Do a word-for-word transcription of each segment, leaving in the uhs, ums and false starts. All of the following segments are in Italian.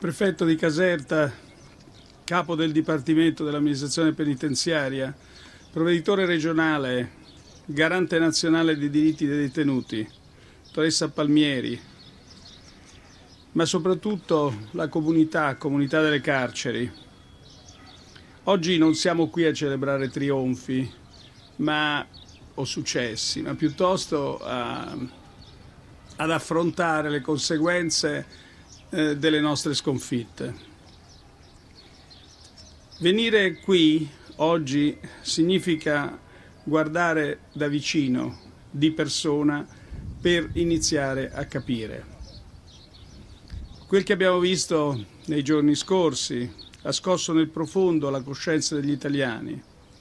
prefetto di Caserta, capo del Dipartimento dell'amministrazione penitenziaria, provveditore regionale, garante nazionale dei diritti dei detenuti, dottoressa Palmieri, ma soprattutto la comunità, comunità delle carceri. Oggi non siamo qui a celebrare trionfi ma, o successi, ma piuttosto a, ad affrontare le conseguenze eh, delle nostre sconfitte. Venire qui oggi significa guardare da vicino, di persona, per iniziare a capire. Quel che abbiamo visto nei giorni scorsi ha scosso nel profondo la coscienza degli italiani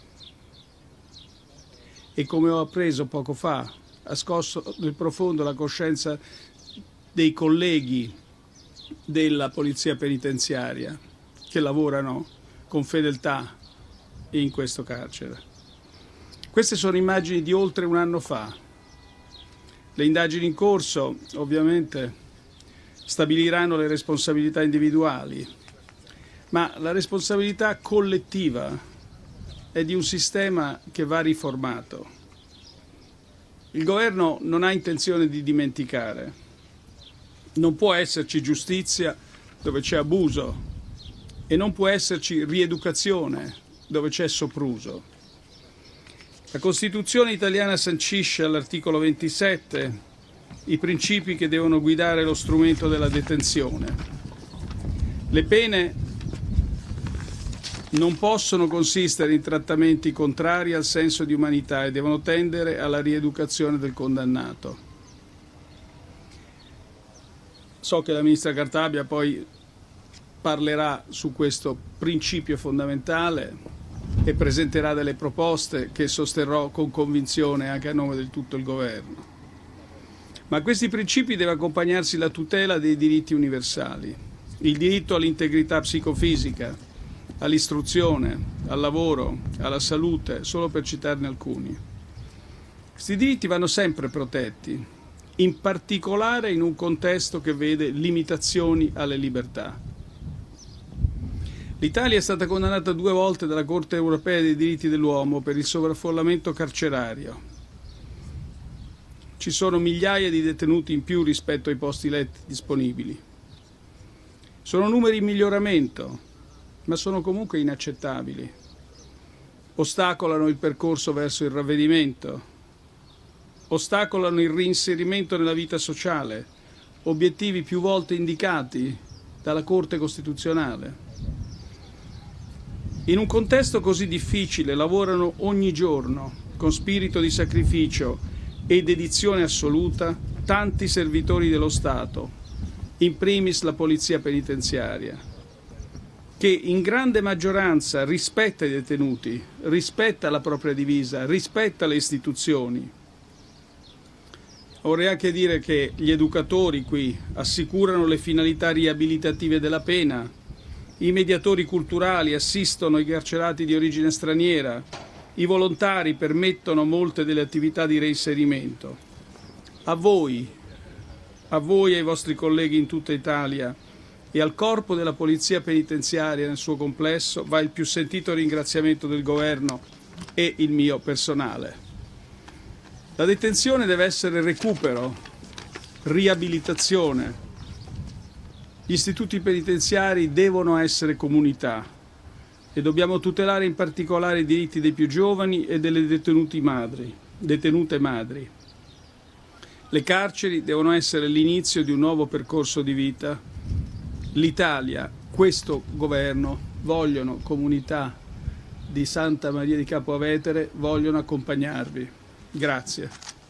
e, come ho appreso poco fa, ha scosso nel profondo la coscienza dei colleghi della Polizia Penitenziaria che lavorano con fedeltà in questo carcere. Queste sono immagini di oltre un anno fa. Le indagini in corso, ovviamente, stabiliranno le responsabilità individuali, ma la responsabilità collettiva è di un sistema che va riformato. Il governo non ha intenzione di dimenticare. Non può esserci giustizia dove c'è abuso e non può esserci rieducazione dove c'è sopruso. La Costituzione italiana sancisce all'articolo ventisette i principi che devono guidare lo strumento della detenzione. Le pene non possono consistere in trattamenti contrari al senso di umanità e devono tendere alla rieducazione del condannato. So che la ministra Cartabia poi parlerà su questo principio fondamentale e presenterà delle proposte che sosterrò con convinzione anche a nome di tutto il governo. Ma a questi principi deve accompagnarsi la tutela dei diritti universali, il diritto all'integrità psicofisica, all'istruzione, al lavoro, alla salute, solo per citarne alcuni. Questi diritti vanno sempre protetti, in particolare in un contesto che vede limitazioni alle libertà. L'Italia è stata condannata due volte dalla Corte europea dei diritti dell'uomo per il sovraffollamento carcerario. Ci sono migliaia di detenuti in più rispetto ai posti letti disponibili. Sono numeri in miglioramento, ma sono comunque inaccettabili. Ostacolano il percorso verso il ravvedimento, ostacolano il reinserimento nella vita sociale, obiettivi più volte indicati dalla Corte Costituzionale. In un contesto così difficile lavorano ogni giorno, con spirito di sacrificio e dedizione assoluta, tanti servitori dello Stato, in primis la Polizia Penitenziaria, che in grande maggioranza rispetta i detenuti, rispetta la propria divisa, rispetta le istituzioni. Vorrei anche dire che gli educatori qui assicurano le finalità riabilitative della pena, i mediatori culturali assistono i carcerati di origine straniera, i volontari permettono molte delle attività di reinserimento. A voi, a voi e ai vostri colleghi in tutta Italia e al corpo della Polizia Penitenziaria nel suo complesso va il più sentito ringraziamento del governo e il mio personale. La detenzione deve essere recupero, riabilitazione. Gli istituti penitenziari devono essere comunità e dobbiamo tutelare in particolare i diritti dei più giovani e delle detenuti madri, detenute madri. Le carceri devono essere l'inizio di un nuovo percorso di vita. L'Italia, questo governo, vogliono comunità di Santa Maria di Capo Vetere, vogliono accompagnarvi. Grazie.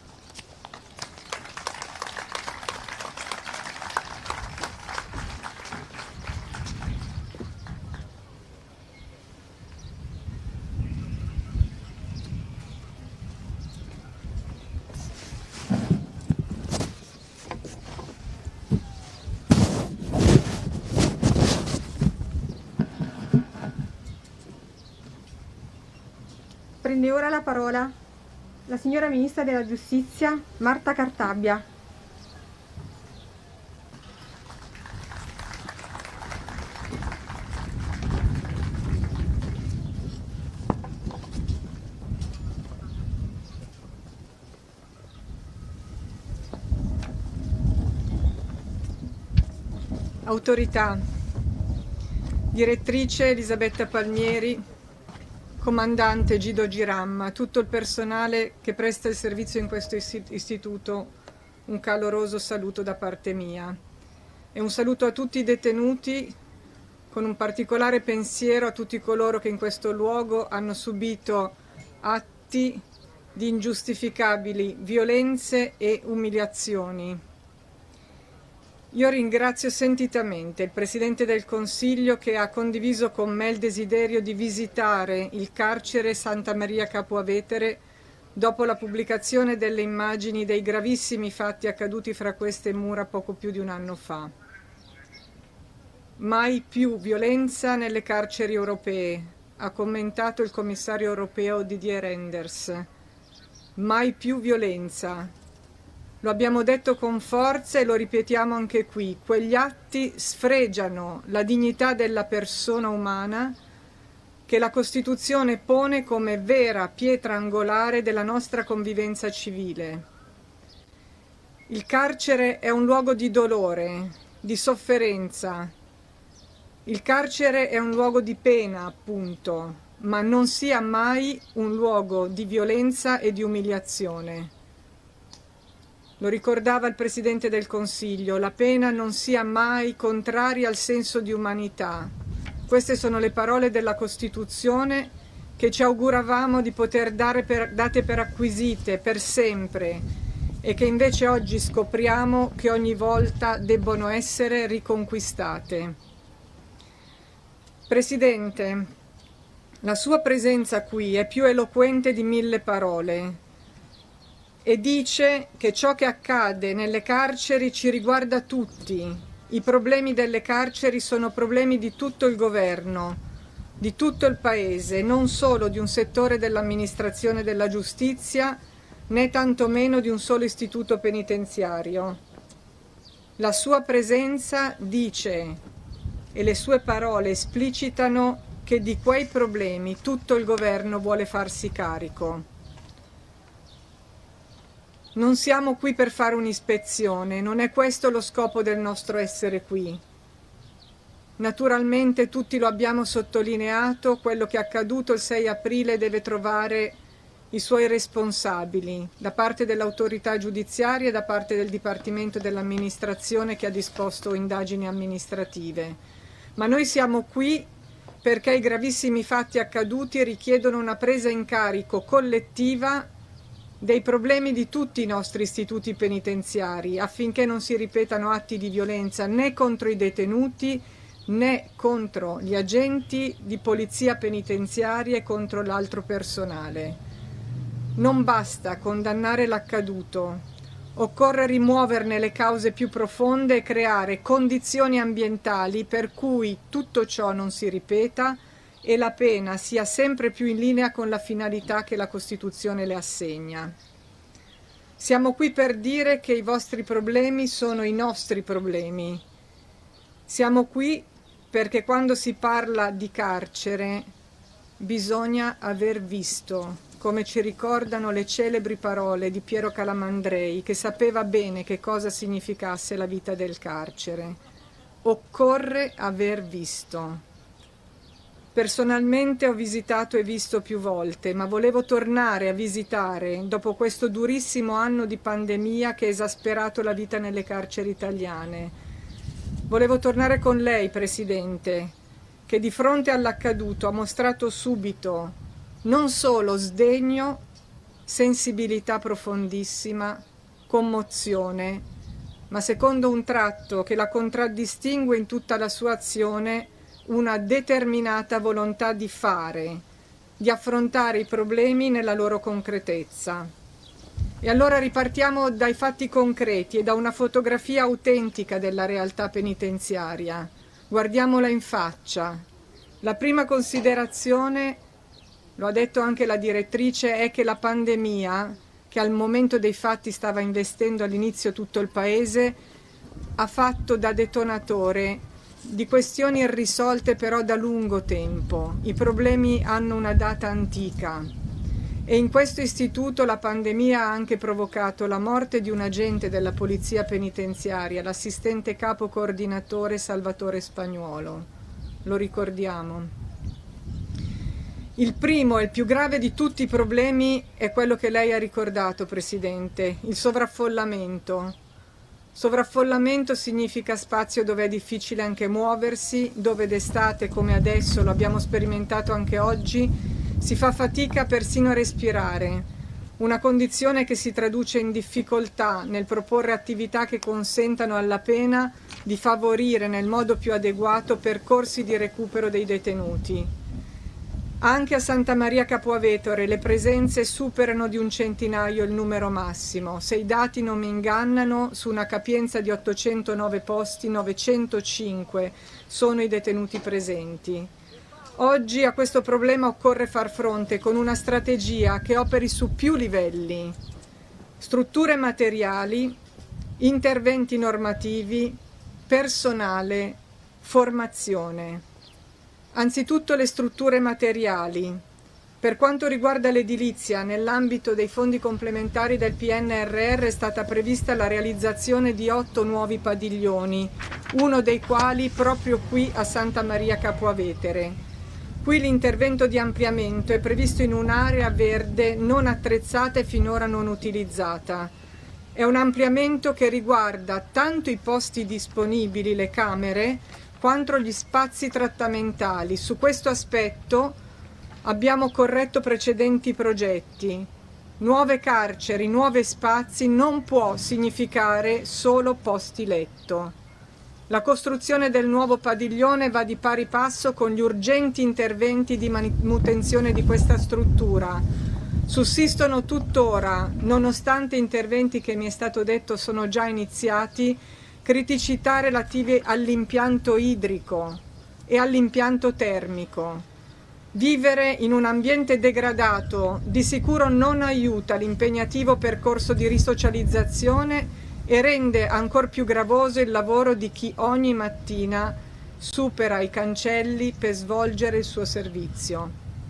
Prende ora la parola la signora Ministra della Giustizia, Marta Cartabia. autorità, direttrice Elisabetta Palmieri, comandante Guido Giramma, tutto il personale che presta il servizio in questo istituto, un caloroso saluto da parte mia. E un saluto a tutti i detenuti, con un particolare pensiero a tutti coloro che in questo luogo hanno subito atti di ingiustificabili violenze e umiliazioni. Io ringrazio sentitamente il Presidente del Consiglio che ha condiviso con me il desiderio di visitare il carcere Santa Maria Capua Vetere dopo la pubblicazione delle immagini dei gravissimi fatti accaduti fra queste mura poco più di un anno fa. Mai più violenza nelle carceri europee, ha commentato il commissario europeo Didier Reynders. Mai più violenza. Lo abbiamo detto con forza e lo ripetiamo anche qui. Quegli atti sfregiano la dignità della persona umana che la Costituzione pone come vera pietra angolare della nostra convivenza civile. Il carcere è un luogo di dolore, di sofferenza. Il carcere è un luogo di pena, appunto, ma non sia mai un luogo di violenza e di umiliazione. Lo ricordava il Presidente del Consiglio, la pena non sia mai contraria al senso di umanità. Queste sono le parole della Costituzione che ci auguravamo di poter dare per, date per acquisite per sempre e che invece oggi scopriamo che ogni volta debbono essere riconquistate. Presidente, la sua presenza qui è più eloquente di mille parole e dice che ciò che accade nelle carceri ci riguarda tutti. I problemi delle carceri sono problemi di tutto il governo, di tutto il Paese, non solo di un settore dell'amministrazione della giustizia, né tantomeno di un solo istituto penitenziario. La sua presenza dice e le sue parole esplicitano che di quei problemi tutto il governo vuole farsi carico. Non siamo qui per fare un'ispezione, non è questo lo scopo del nostro essere qui. Naturalmente tutti lo abbiamo sottolineato, quello che è accaduto il sei aprile deve trovare i suoi responsabili, da parte dell'autorità giudiziaria e da parte del Dipartimento dell'Amministrazione che ha disposto indagini amministrative. Ma noi siamo qui perché i gravissimi fatti accaduti richiedono una presa in carico collettiva dei problemi di tutti i nostri istituti penitenziari affinché non si ripetano atti di violenza né contro i detenuti né contro gli agenti di polizia penitenziaria e contro l'altro personale. Non basta condannare l'accaduto. Occorre rimuoverne le cause più profonde e creare condizioni ambientali per cui tutto ciò non si ripeta e la pena sia sempre più in linea con la finalità che la Costituzione le assegna. Siamo qui per dire che i vostri problemi sono i nostri problemi. Siamo qui perché quando si parla di carcere bisogna aver visto, come ci ricordano le celebri parole di Piero Calamandrei, che sapeva bene che cosa significasse la vita del carcere. Occorre aver visto. Personalmente ho visitato e visto più volte, ma volevo tornare a visitare dopo questo durissimo anno di pandemia che ha esasperato la vita nelle carceri italiane. Volevo tornare con lei, Presidente, che di fronte all'accaduto ha mostrato subito non solo sdegno, sensibilità profondissima, commozione, ma secondo un tratto che la contraddistingue in tutta la sua azione, una determinata volontà di fare, di affrontare i problemi nella loro concretezza. E allora ripartiamo dai fatti concreti e da una fotografia autentica della realtà penitenziaria. Guardiamola in faccia. La prima considerazione, lo ha detto anche la direttrice, è che la pandemia, che al momento dei fatti stava investendo all'inizio tutto il Paese, ha fatto da detonatore di questioni irrisolte però da lungo tempo. I problemi hanno una data antica e in questo istituto la pandemia ha anche provocato la morte di un agente della Polizia Penitenziaria, l'assistente capo coordinatore Salvatore Spagnuolo. Lo ricordiamo. Il primo e il più grave di tutti i problemi è quello che lei ha ricordato, Presidente, il sovraffollamento. Sovraffollamento significa spazio dove è difficile anche muoversi, dove d'estate, come adesso lo abbiamo sperimentato anche oggi, si fa fatica persino a respirare. Una condizione che si traduce in difficoltà nel proporre attività che consentano alla pena di favorire nel modo più adeguato percorsi di recupero dei detenuti. Anche a Santa Maria Capua Vetere le presenze superano di un centinaio il numero massimo. Se i dati non mi ingannano, su una capienza di ottocentonove posti, novecentocinque sono i detenuti presenti. Oggi a questo problema occorre far fronte con una strategia che operi su più livelli: strutture materiali, interventi normativi, personale, formazione. Anzitutto le strutture materiali. Per quanto riguarda l'edilizia, nell'ambito dei fondi complementari del P N R R è stata prevista la realizzazione di otto nuovi padiglioni, uno dei quali proprio qui a Santa Maria Capua Vetere. Qui l'intervento di ampliamento è previsto in un'area verde non attrezzata e finora non utilizzata. È un ampliamento che riguarda tanto i posti disponibili, le camere, quanto gli spazi trattamentali. Su questo aspetto abbiamo corretto precedenti progetti. Nuove carceri, nuovi spazi non può significare solo posti letto. La costruzione del nuovo padiglione va di pari passo con gli urgenti interventi di manutenzione di questa struttura. Sussistono tuttora, nonostante interventi che mi è stato detto sono già iniziati, criticità relative all'impianto idrico e all'impianto termico. Vivere in un ambiente degradato di sicuro non aiuta l'impegnativo percorso di risocializzazione e rende ancor più gravoso il lavoro di chi ogni mattina supera i cancelli per svolgere il suo servizio.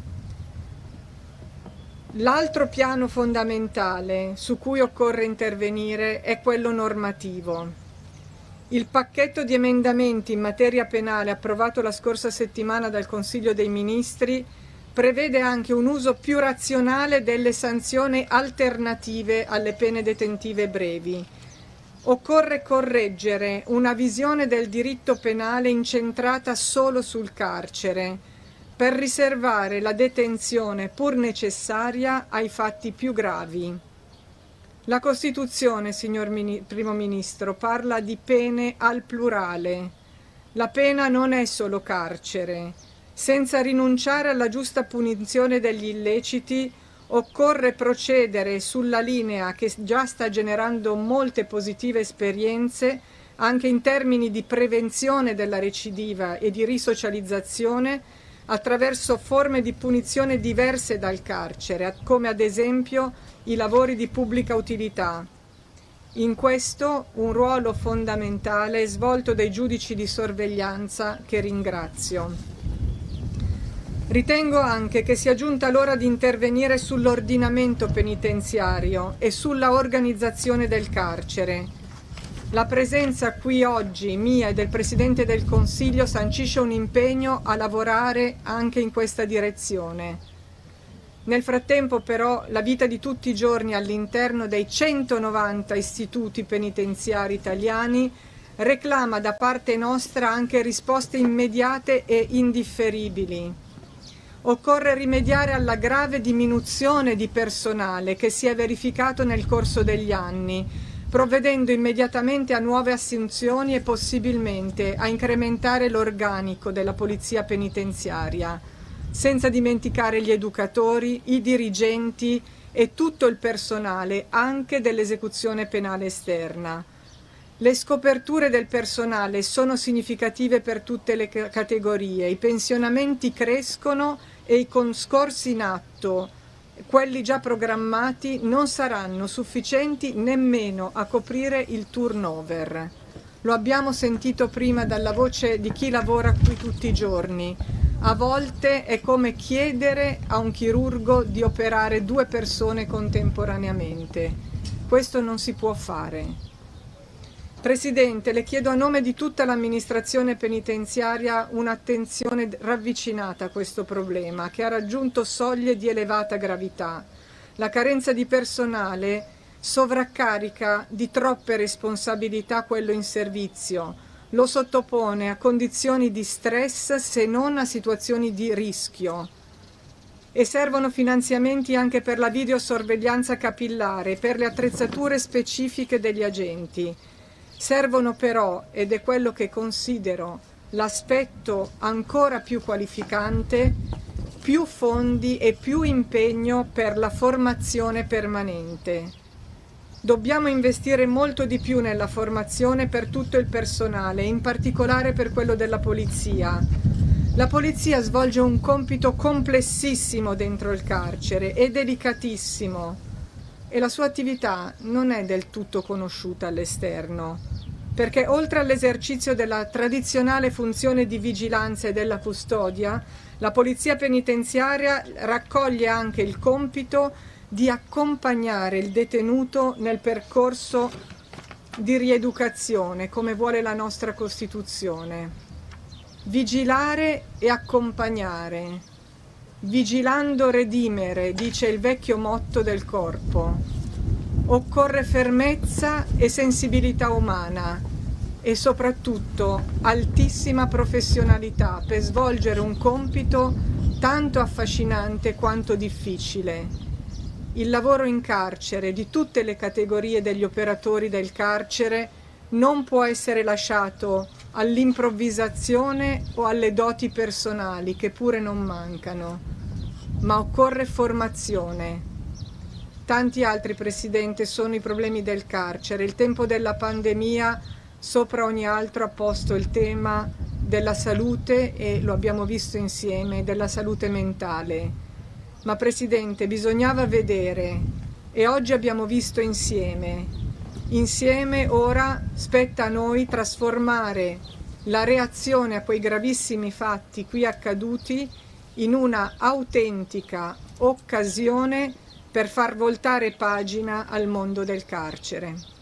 L'altro piano fondamentale su cui occorre intervenire è quello normativo. Il pacchetto di emendamenti in materia penale approvato la scorsa settimana dal Consiglio dei Ministri prevede anche un uso più razionale delle sanzioni alternative alle pene detentive brevi. Occorre correggere una visione del diritto penale incentrata solo sul carcere, per riservare la detenzione pur necessaria ai fatti più gravi. La Costituzione, signor Mini- Primo Ministro, parla di pene al plurale. La pena non è solo carcere. Senza rinunciare alla giusta punizione degli illeciti, occorre procedere sulla linea che già sta generando molte positive esperienze, anche in termini di prevenzione della recidiva e di risocializzazione, attraverso forme di punizione diverse dal carcere, come ad esempio i lavori di pubblica utilità. In questo un ruolo fondamentale è svolto dai giudici di sorveglianza, che ringrazio. Ritengo anche che sia giunta l'ora di intervenire sull'ordinamento penitenziario e sulla organizzazione del carcere. La presenza qui oggi mia e del Presidente del Consiglio sancisce un impegno a lavorare anche in questa direzione. Nel frattempo però la vita di tutti i giorni all'interno dei centonovanta istituti penitenziari italiani reclama da parte nostra anche risposte immediate e indifferibili. Occorre rimediare alla grave diminuzione di personale che si è verificato nel corso degli anni, provvedendo immediatamente a nuove assunzioni e possibilmente a incrementare l'organico della Polizia Penitenziaria, senza dimenticare gli educatori, i dirigenti e tutto il personale anche dell'esecuzione penale esterna. Le scoperture del personale sono significative per tutte le categorie, i pensionamenti crescono e i concorsi in atto, quelli già programmati, non saranno sufficienti nemmeno a coprire il turnover. Lo abbiamo sentito prima dalla voce di chi lavora qui tutti i giorni. A volte è come chiedere a un chirurgo di operare due persone contemporaneamente. Questo non si può fare. Presidente, le chiedo a nome di tutta l'amministrazione penitenziaria un'attenzione ravvicinata a questo problema, che ha raggiunto soglie di elevata gravità. La carenza di personale sovraccarica di troppe responsabilità quello in servizio, lo sottopone a condizioni di stress se non a situazioni di rischio. E servono finanziamenti anche per la videosorveglianza capillare, per le attrezzature specifiche degli agenti. Servono però, ed è quello che considero l'aspetto ancora più qualificante, più fondi e più impegno per la formazione permanente. Dobbiamo investire molto di più nella formazione per tutto il personale, in particolare per quello della polizia. La polizia svolge un compito complessissimo dentro il carcere e delicatissimo, e la sua attività non è del tutto conosciuta all'esterno, perché oltre all'esercizio della tradizionale funzione di vigilanza e della custodia, la polizia penitenziaria raccoglie anche il compito di accompagnare il detenuto nel percorso di rieducazione, come vuole la nostra Costituzione. Vigilare e accompagnare. Vigilando redimere, dice il vecchio motto del corpo. Occorre fermezza e sensibilità umana e soprattutto altissima professionalità per svolgere un compito tanto affascinante quanto difficile. Il lavoro in carcere di tutte le categorie degli operatori del carcere non può essere lasciato all'improvvisazione o alle doti personali, che pure non mancano, ma occorre formazione. Tanti altri, Presidente, sono i problemi del carcere. Il tempo della pandemia, sopra ogni altro, ha posto il tema della salute, e lo abbiamo visto insieme, della salute mentale. Ma, Presidente, bisognava vedere, e oggi abbiamo visto insieme. Insieme ora spetta a noi trasformare la reazione a quei gravissimi fatti qui accaduti in una autentica occasione per far voltare pagina al mondo del carcere.